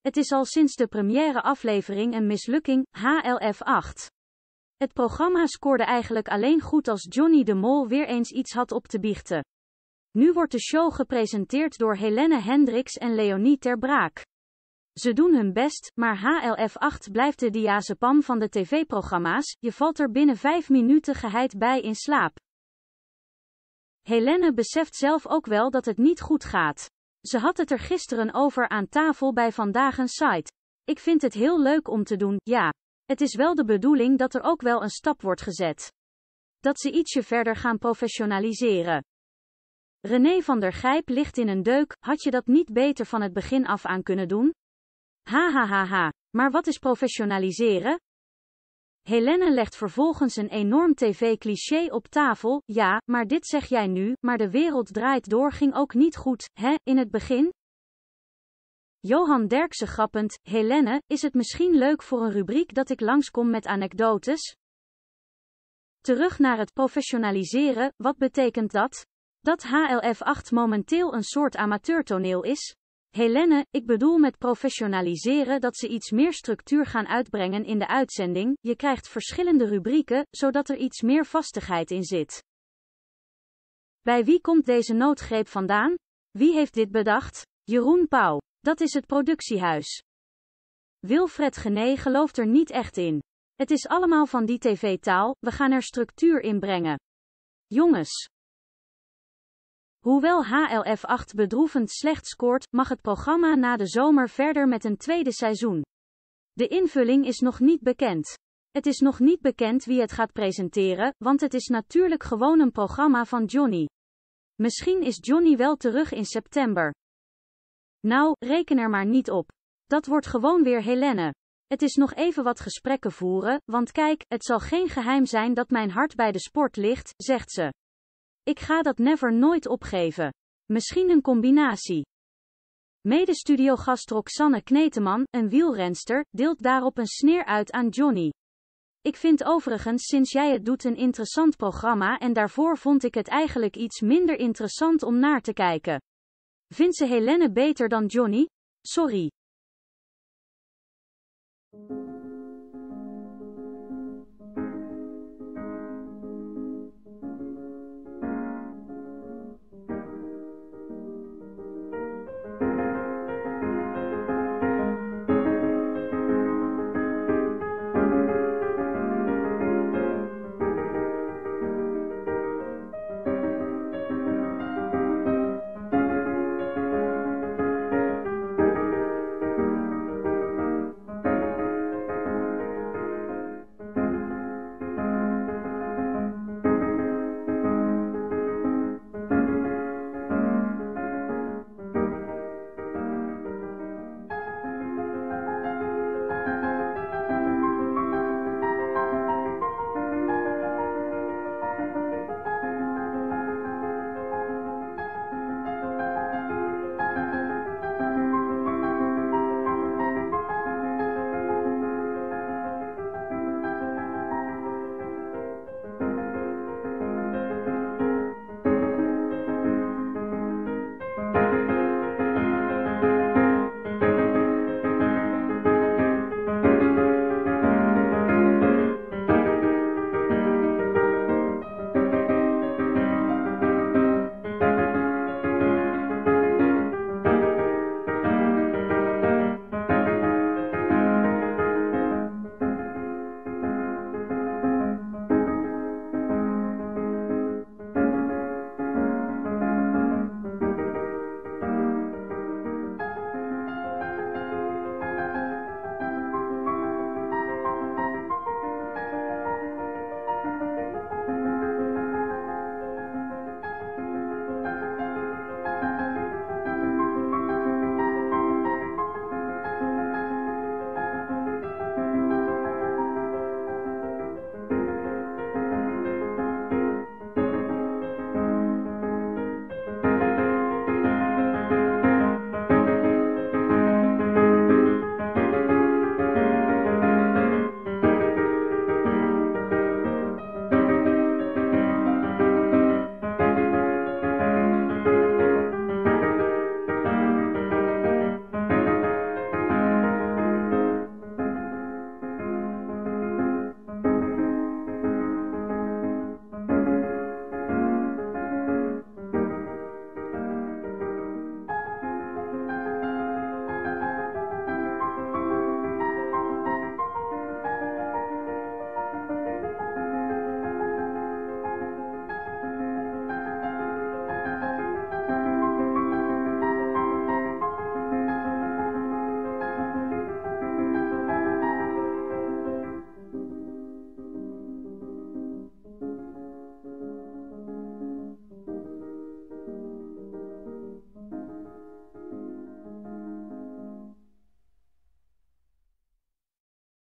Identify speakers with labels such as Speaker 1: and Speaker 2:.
Speaker 1: Het is al sinds de première aflevering een mislukking, HLF 8. Het programma scoorde eigenlijk alleen goed als Johnny de Mol weer eens iets had op te biechten. Nu wordt de show gepresenteerd door Helene Hendricks en Leonie Ter Braak. Ze doen hun best, maar HLF 8 blijft de diazepam van de tv-programma's, je valt er binnen 5 minuten geheid bij in slaap. Helene beseft zelf ook wel dat het niet goed gaat. Ze had het er gisteren over aan tafel bij Vandaag een Site. Ik vind het heel leuk om te doen, ja. Het is wel de bedoeling dat er ook wel een stap wordt gezet. Dat ze ietsje verder gaan professionaliseren. René van der Gijp ligt in een deuk, had je dat niet beter van het begin af aan kunnen doen? Hahaha, maar wat is professionaliseren? Helene legt vervolgens een enorm tv-cliché op tafel, ja, maar dit zeg jij nu, maar de wereld draait door ging ook niet goed, hè, in het begin? Johan Derksen grappend, Helene, is het misschien leuk voor een rubriek dat ik langskom met anekdotes? Terug naar het professionaliseren, wat betekent dat? Dat HLF 8 momenteel een soort amateurtoneel is? Helene, ik bedoel met professionaliseren dat ze iets meer structuur gaan uitbrengen in de uitzending, je krijgt verschillende rubrieken, zodat er iets meer vastigheid in zit. Bij wie komt deze noodgreep vandaan? Wie heeft dit bedacht? Jeroen Pauw. Dat is het productiehuis. Wilfred Genee gelooft er niet echt in. Het is allemaal van die tv-taal, we gaan er structuur in brengen. Jongens. Hoewel HLF 8 bedroevend slecht scoort, mag het programma na de zomer verder met een tweede seizoen. De invulling is nog niet bekend. Het is nog niet bekend wie het gaat presenteren, want het is natuurlijk gewoon een programma van Johnny. Misschien is Johnny wel terug in september. Nou, reken er maar niet op. Dat wordt gewoon weer Helene. Het is nog even wat gesprekken voeren, want kijk, het zal geen geheim zijn dat mijn hart bij de sport ligt, zegt ze. Ik ga dat never nooit opgeven. Misschien een combinatie. Medestudiogast Roxanne Kneteman, een wielrenster, deelt daarop een sneer uit aan Johnny. Ik vind overigens sinds jij het doet een interessant programma en daarvoor vond ik het eigenlijk iets minder interessant om naar te kijken. Vindt ze Helene beter dan Johnny? Sorry.